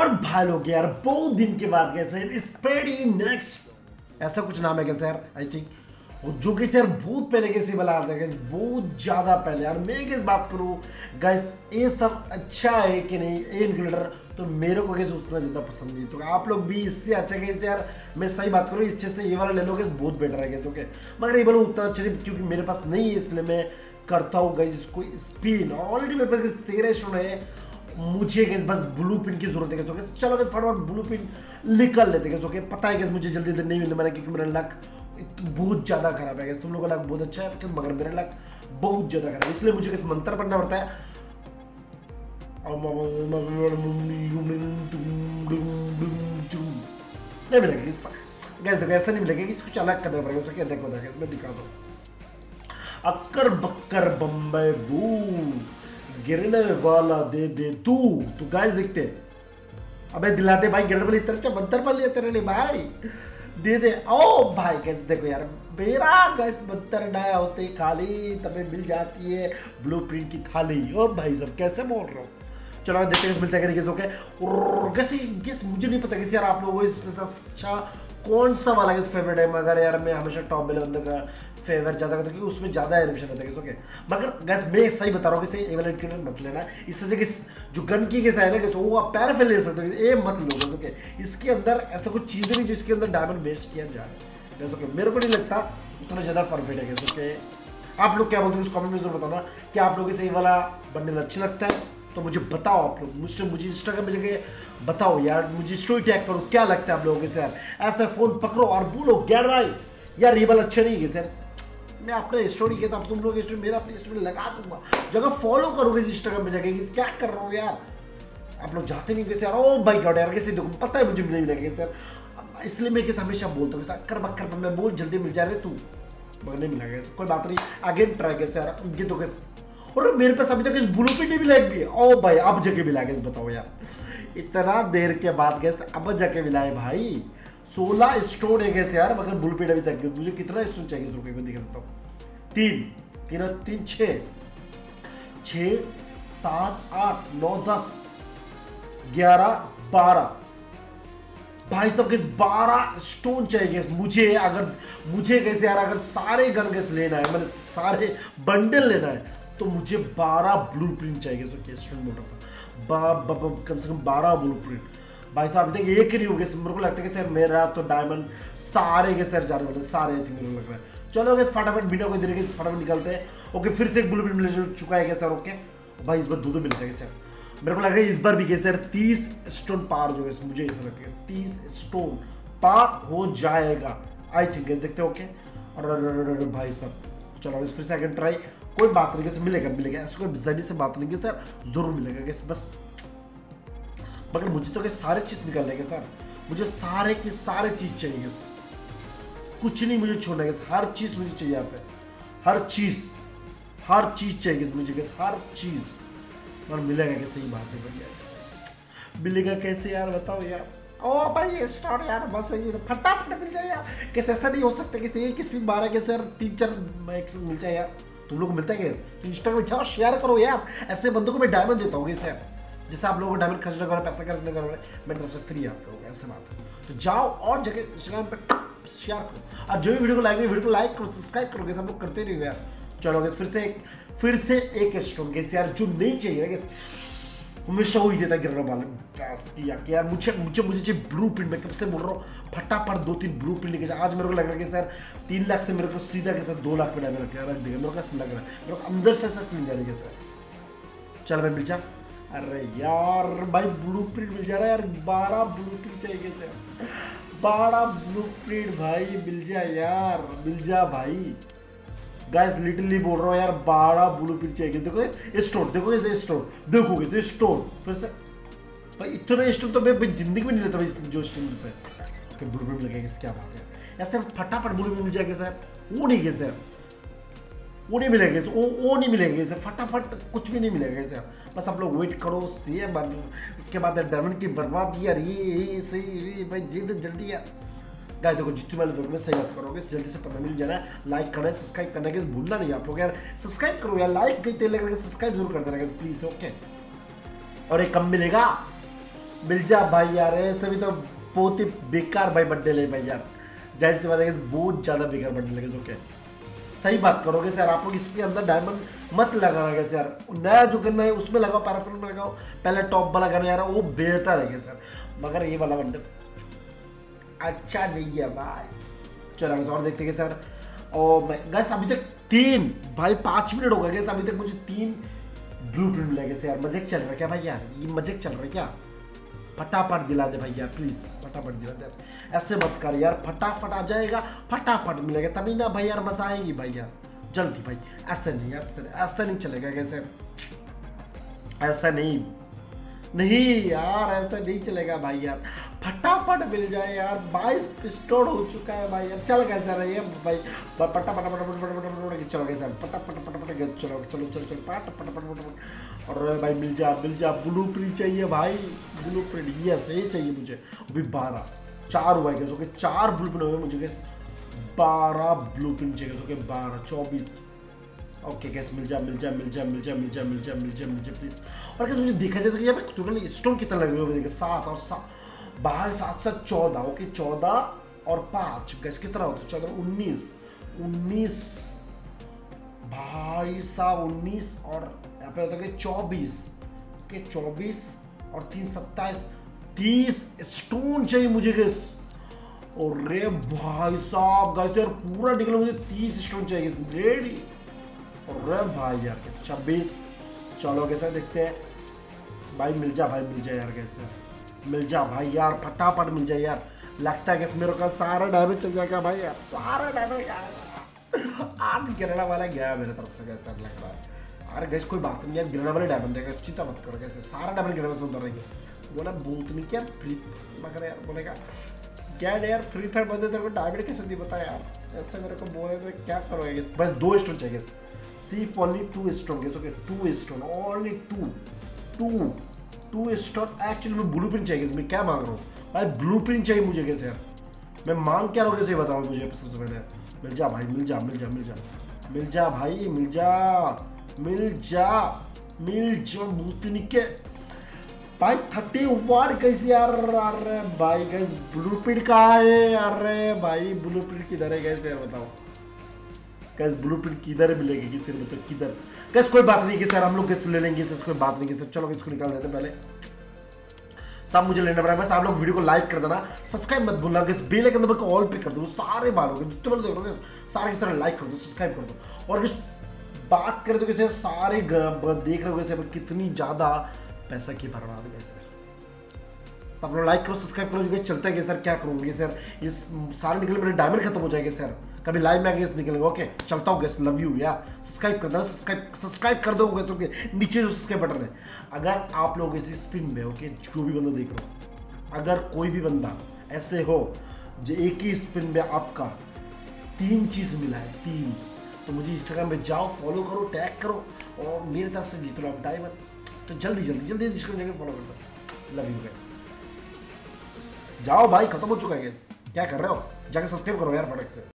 और भाई लोग यार बहुत दिन के बाद कैसे स्प्रेडी नेक्स्ट ऐसा कुछ नाम है कैसे यार आई थिंक, और जो कि यार बहुत पहले कैसे बना था गैस, बहुत ज़्यादा पहले यार। मैं किस बात करूँ गैस, ये सब अच्छा है कि नहीं ये इनक्लूडर, तो मेरे को कैसे उतना ज़्यादा पसंद नहीं। तो आप लोग भी इससे अच्छा कैसे यार, मैं सही बात करूँ इससे से ये वाला ले लोगे बहुत बेटर है गैस। ओके मगर ये बोलो उतना अच्छा नहीं क्योंकि मेरे पास नहीं है, इसलिए मैं करता हूँ गैस इसको स्पिन। ऑलरेडी मेरे पास 13 स्टोन है, मुझे गैस बस ब्लू पिन की जरूरत है गैस। चलो गैस फटाफट ब्लू पिन निकल लेते गैस। ओके पता है गैस मुझे जल्दी नहीं मिलने वाला क्योंकि मेरा लक बहुत ज़्यादा खराब है गैस। तुम लोगों का लक बहुत अच्छा है मगर मेरा लक बहुत ज़्यादा खराब है, इसलिए मुझे गैस मंत्र पढ़ना पड़ता है। नहीं मिलेगा गैस, देखो ऐसा नहीं मिलेगा, इसको कुछ अलग करना पड़ेगा। उसको क्या देखो गैस मैं दिखा दूँ, अक्कर बक्कर बम्बई बू गिरने वाला दे दे तू। तो गाइस देखते अबे दिलाते भाई गिरने वाली इतना अच्छा मंत्र पढ़ लिया तेरे लिए भाई, दे दे। ओ भाई कैसे देखो यार मेरा गैस मंत्र नया होते खाली तभी मिल जाती है ब्लूप्रिंट की थाली। ओ भाई सब कैसे बोल रहे हो, चलो देखते हैं मिलता है कैसे। ओके और कैसे मुझे नहीं पता कैसे यार आप लोगों को इसमें से अच्छा कौन सा वाला गैस फेवरेट है, मगर यार मैं हमेशा टॉप वाले बंदे का फेवर ज़्यादा करता हूँ क्योंकि उसमें ज़्यादा एनिमेशन रहता है। ओके मगर गैस मैं सही बता रहा हूँ कि सही एवल इंक्लूडर मत लेना, इससे से किस जो गन की कैसा है ना कि वो आप पैर फैल ले सकते हो, ये मत लो। ओके इसके अंदर ऐसा कुछ चीज़ें नहीं जिसके अंदर डायमंड वेस्ट किया जाए गैस। ओके मेरे को नहीं लगता उतना ज़्यादा परफेक्ट है गैस। ओके आप लोग क्या बोलते हो उस कमेंट में जरूर बताना कि आप लोगों से ये वाला बंडल अच्छा लगता है, तो मुझे बताओ आप लोग। मुझे इंस्टाग्राम पे जगह बताओ यार, मुझे स्टोरी टैग करो क्या लगता है आप लोगों के यार। ऐसा फोन पकड़ो और बोलो यार भाई यार ये वाला अच्छा नहीं है सर, मैं अपने स्टोरी के साथ तुम लोग की स्टोरी मेरा अपनी स्टोरी लगा दूंगा, जगह फॉलो करोगे इंस्टाग्राम पे जाके क्या कर रहा हूँ यार। आप लोग जाते नहीं कैसे यार, ओ भाई गॉड यार कैसे देखो पता है मुझे नहीं मिलेगा सर, इसलिए मैं कैसे हमेशा बोलता हूँ कर बक्कर मैं बोल जल्दी मिल जा रहे तू मगर नहीं मिलेगा, कोई बात नहीं अगेन ट्राई कैसे यार उनकी तो कैसे। और मेरे पास अभी तक इस ब्लू पिन भी लाइक भी है। ओ भाई अब जाके मिला गया बताओ यार, इतना देर के बाद गैस अब जाके मिला है भाई। 16 स्टोन है गैस यार, मगर ब्लू पिन अभी तक मुझे कितना स्टोन चाहिए इस रुपये में दिखा देता हूँ। 3 और 3 6 7 8 9 10 11 12 भाई सब गैस 12 स्टोन चाहिए गैस मुझे। अगर मुझे कैसे यार अगर सारे गन गैस लेना है मतलब सारे बंडल लेना है तो मुझे 12 ब्लूप्रिंट चाहिए। तो क्या स्टूडेंट बोल रहा था कम से कम 12 ब्लूप्रिंट भाई साहब अभी तक एक ही नहीं हो गया। मेरे को लगता है कि सर मेरा तो डायमंड सारे के सर जाने वाले सारे आई थिंक मेरे को लग रहा है। चलो गैस फटाफट वीडियो को इधर के फटाफट निकलते हैं। ओके फिर से एक ब्लूप्रिंट मिल चुका है सर। ओके भाई इस बार दो मिलता है सर, मेरे को लग रहा है इस बार भी सर 30 स्टोन पार हो गए, मुझे ऐसा लगता है 30 स्टोन पार हो जाएगा आई थिंक। देखते हो ओके और भाई साहब चलो फिर से सेकंड ट्राई, कोई बात नहीं कैसे मिलेगा ऐसा कोई जल्दी से बात नहीं सर जरूर मिलेगा कैसे बस। मगर मुझे तो सारे चीज निकल रहे सर, मुझे सारे की सारे चीज चाहिए गैस, कुछ नहीं मुझे छोड़ना है, हर चीज मुझे चाहिए यहाँ पे, हर चीज चाहिए मुझे गैस, हर चीज। और मिलेगा कैसे ही बात है बढ़िया, कैसे मिलेगा कैसे यार बताओ यार। ओ भाई ये स्टार्ट यार बस ये फटाफट मिल जाए यार, कैसे ऐसा नहीं हो सकता कि एक स्पिन 12 के सर 3-4 मैक्स मिल जाए यार। तुम लोग को मिलता है क्या इंस्टाग्राम जाओ शेयर करो यार, ऐसे बंदों को मैं डायमंड देता हूँ सर, जैसे आप लोगों को डायमंड खर्च करना पैसा खर्च नहीं करना मेरी तरफ से फ्री है आप लोग ऐसे बात है। तो जाओ और जगह इंस्टाग्राम पर शेयर करो और जो भी वीडियो को लाइक करो सब्सक्राइब करो, सब लोग करते रहिए यार। चलो फिर से एक स्टोन कैसे यार जो नहीं चाहिए ना हमेशा वही देता गिरने वाले बस की यार मुझे चाहिए ब्लू प्रिंट। मैं कब से बोल रहा हूँ फटाफट 2-3 ब्लू प्रिंट लेके आज मेरे को लग रहा है कि सर 3 लाख से मेरे को सीधा के सर 2 लाख में डायमंड रख देगा मेरे को कैसा लग रहा है, मेरे को अंदर से ऐसा फील जा रही है सर। चल भाई मिल जा, अरे यार भाई ब्लू प्रिंट मिल जा रहा है यार, 12 ब्लू प्रिंट चाहिए सर, 12 ब्लू प्रिंट भाई मिल जा यार, मिल जा भाई गाइस लिटरली बोल रहा हूँ यार 12 ब्लू प्रिंट चाहिए। देखो ये स्टोन, देखो ये स्टोन, देखोगे ये स्टोन फिर से भाई इतना स्टोन तो मैं जिंदगी में नहीं लेता भाई जो स्टोन देता है कि ब्लू प्रिंट लगेगा क्या बात है। ऐसे फटाफट ब्लू प्रिंट मिल जाएगा सर, वो नहीं है सर, वो नहीं मिलेगा वो नहीं मिलेंगे सर, फटाफट कुछ भी नहीं मिलेगा सर, बस आप लोग वेट करो सी उसके बाद डायमंड की बर्बादी यार ये सही भाई जल्दी यार। गाइस देखो जितने वाले दोस्त में सही बात करोगे जल्दी से पता मिल जाना, लाइक करना है सब्सक्राइब करना है भूलना नहीं आप लोग यार, सब्सक्राइब करो यार, लाइक कहीं तेल लगा सब्सक्राइब जरूर कर देना प्लीज। ओके और एक कम मिलेगा मिल जा भाई यार, ऐसे भी तो बहुत ही बेकार भाई बर्थडे ले भाई यार, जाहिर सी बात है बहुत ज़्यादा बेकार बर्थडे लगे। तो क्या सही बात करोगे सर आप लोग, इसके अंदर डायमंड मत लगाना कैसे यार, नया जो गन है उसमें लगाओ, पैराफिन में लगाओ, पहले टॉप वाला गन यार वो बेहतर है सर, मगर ये वाला बंडल अच्छा नहीं है भाई। चलो और देखते हैं सर। और मैं गैस अभी तक 3 भाई 5 मिनट हो गए गैस, अभी तक मुझे 3 ब्लूप्रिंट मिले गए यार। मजाक चल रहा है क्या भाई यार, ये मजाक चल रहा है क्या? फटाफट दिला दे भाई यार प्लीज, फटाफट दिला दे, ऐसे मत कर यार, फटाफट आ जाएगा, फटाफट मिलेगा तभी ना भाई यार, मजा आएगी भाई यार, जल्दी भाई, ऐसे नहीं ऐसे नहीं चलेगा कैसे, ऐसा नहीं यार, ऐसा नहीं चलेगा भाई यार, फटाफट मिल जाए यार। 22 पिस्टोन हो चुका है भाई यार, चल कैसा रही है भाई, फटाफट चलो कैसा, फटाफट चलो चलो चलो चलो फटाफट। और भाई मिल जा ब्लूप्रिंट चाहिए भाई, ब्लूप्रिंट यस यही चाहिए मुझे। अभी 4 हुआ है, ओके 4 ब्लूप्रिंट हुए मुझे, 12 ब्लूप्रिंट चाहिए, ओके 12 24 ओके गैस, मिल जा प्लीज। और कैसे मुझे देखा जाए तो यहाँ पे टोटल स्टोन कितना लगे हुए, 7 और 7 14, ओके 14 और 5 गैस कितना होता है, 14 19 भाई साहब 19 और यहाँ पे होता है 24, ओके 24 और 3 27 30 स्टोन चाहिए मुझे गैस। और रे भाई साहब गैस यार पूरा निकला, मुझे 30 स्टोन चाहिए गैस, रेडी। और भाई यार 26 चलो कैसे देखते हैं भाई, मिल जा यार कैसे, मिल जा भाई यार फटाफट मिल जाए यार, लगता है कि मेरे का सारा डैमेज चल जाएगा भाई यार, सारा डैमेज आज गिरना वाला गया मेरे तरफ से कैसे लग रहा है। अरे गैस कोई बात नहीं यार, गिरना वाले डायमंड देगा, चिंता मत करो कैसे, सारा डायमंड गिरने से उधर रहेंगे। बोला भूत नहीं क्या फ्री, मगर यार बोलेगा क्या यार फ्री फायर बंदे तेरे को डायमंड कैसे नहीं बता यार, ऐसे मेरे को बोले तो क्या करोगे। बस 2 स्टोन चाहिए, सिर्फ only 2 stone guess, okay 2 stone only 2 stone. Actually मैं ब्लूप्रिंट चाहिए, मैं क्या मांग रहा हूँ भाई, ब्लूप्रिंट चाहिए मुझे कैसे यार, मैं मांग क्या रहा हूँ कैसे बताओ मुझे सबसे पहले। मिल जा भाई मिल जा भाई, मिल जा भूतनी के भाई 31 कैसे यार। अरे भाई गैस ब्लूप्रिंट कहाँ है, अरे भाई ब्लूप्रिंट किधर है गैस यार बताओ गैस, ब्लूप्रिंट किधर मिलेगी किसी ने, मतलब किधर गैस। कोई बात नहीं कि सर हम लोग किस ले लेंगे सर, कोई बात नहीं कि सर, चलो इसको निकाल देते पहले, सब मुझे लेना पड़ेगा। बस आप लोग वीडियो को लाइक कर देना, सब्सक्राइब मत भूलना, बेल आइकन दबा के ऑल पे कर दो, सारे बालों के जितने बार देख रहे हो सारे की तरह लाइक कर दो, सब्सक्राइब कर दो। और बात करें तो कैसे सारे देख रहे हो कैसे कितनी ज़्यादा पैसा की बर्बाद है सर, तो आप लोग लाइक करो सब्सक्राइब करो, जो चलता है सर, क्या करूँगी सर, इस सारे निकले मेरे डायमंड खत्म हो जाएंगे सर, कभी लाइव में आगे निकलेंगे। ओके चलता हूँ गैस, लव यू यार, सब्सक्राइब कर देना, सब्सक्राइब कर दो गैस, ओके नीचे जो सब्सक्राइब बटन है। अगर आप लोग इसी स्पिन में ओके जो भी बंदा देख रहे हो, अगर कोई भी बंदा ऐसे हो जो एक ही स्पिन में आपका 3 चीज़ मिला है, 3, तो मुझे इंस्टाग्राम पे जाओ, फॉलो करो, टैग करो और मेरी तरफ से जीत लो आप डायमंड। तो जल्दी इंस्टाग्राम जाके फॉलो कर दो, लव यू गैस। जाओ भाई खत्म हो चुका है गैस, क्या कर रहे हो, जाके सब्सक्राइब करो यार फटक से।